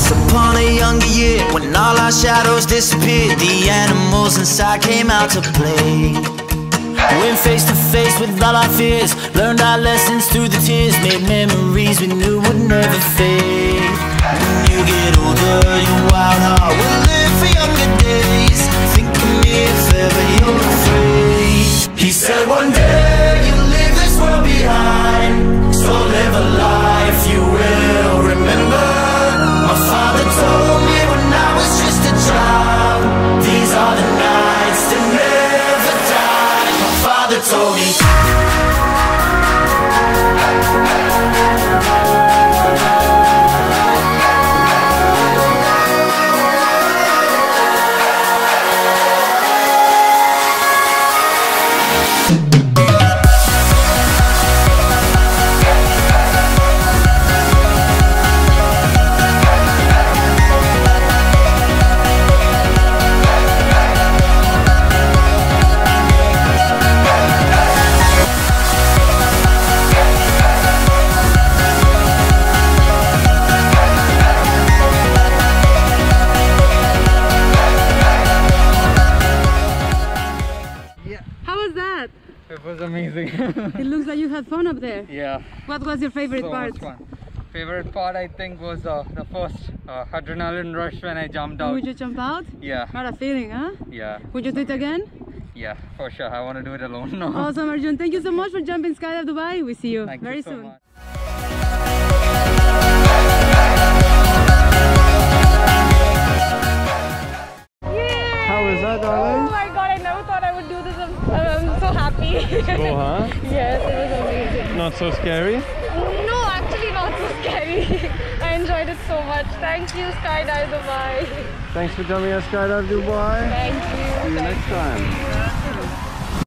Once upon a younger year, when all our shadows disappeared, the animals inside came out to play. Went face to face with all our fears, learned our lessons through the tears, made memories we knew would never fade. When you get older, your wild heart will live for younger days. Think of me if ever you're afraid. He said one day you'll leave this world behind, so live a life you will remember. My father told me when I was just a child, these are the nights that never die. My father told me. It was amazing. It looks like you had fun up there. Yeah. What was your favorite part? So much fun. Favorite part I think was the first adrenaline rush when I jumped out. Would you jump out? Yeah. What a feeling, huh? Yeah. Would you do it again? Yeah, for sure. I want to do it alone now. Awesome, Arjun. Thank you so much for jumping Skydive Dubai. We see you Thank very you so soon. much. How was that, darling? Oh my god, I never thought I would do this. I'm so happy. Cool, huh? Yes, it was amazing. Not so scary? No, actually not so scary. I enjoyed it so much. Thank you, Skydive Dubai. Thanks for jumping at Skydive Dubai. Thank you. See you next time.